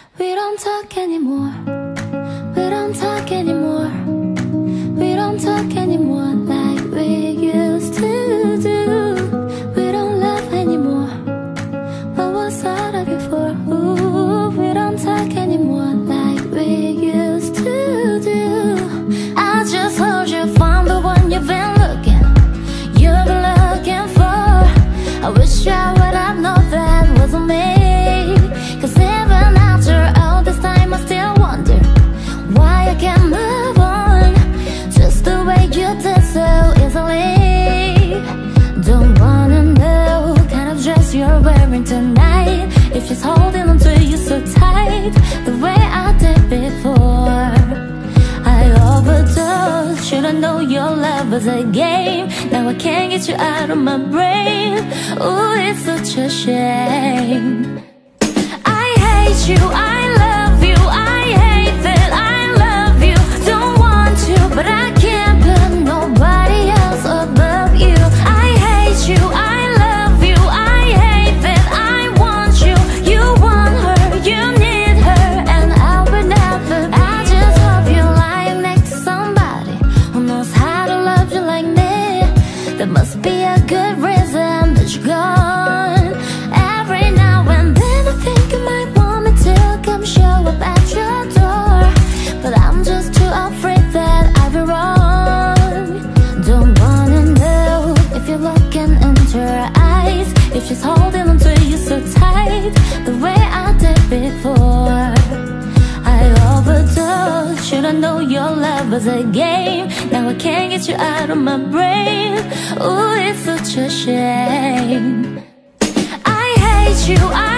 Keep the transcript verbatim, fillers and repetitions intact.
We don't talk anymore. We don't talk anymore. We don't talk anymore like we used to do. We don't laugh anymore. What was all of it for? Ooh, we don't talk anymore like we used to do. I just hope you found the one you've been looking, you've been looking for. I wish I would have known that wasn't me. Cause even after all this time I still wonder why I can't move on just the way you did so easily. Don't wanna know what kind of dress you're wearing tonight, if she's holding on to you so tight the way I did before. I overdosed, should've known your love was a game. Now I can't get you out of my brain. Ooh, it's such a shame. I hate you, I love you, I hate that I love you. Don't want to, but I can't put nobody else above you. I hate you, I love you, I hate that I want you. You want her, you need her, and I would never. I just hope you're lying next to somebody who knows how to love you like me. There must be a good reason that you're gone. Every now and then I think you might want me to come show up at your door, but I'm just too afraid that I'll be wrong. Don't wanna know if you're looking into her eyes, if she's holding on to you so tight the way I did before. I overdosed, should've known your love was a game. Now I can't get you out of my brain. Ooh, it's such a shame. I hate you, I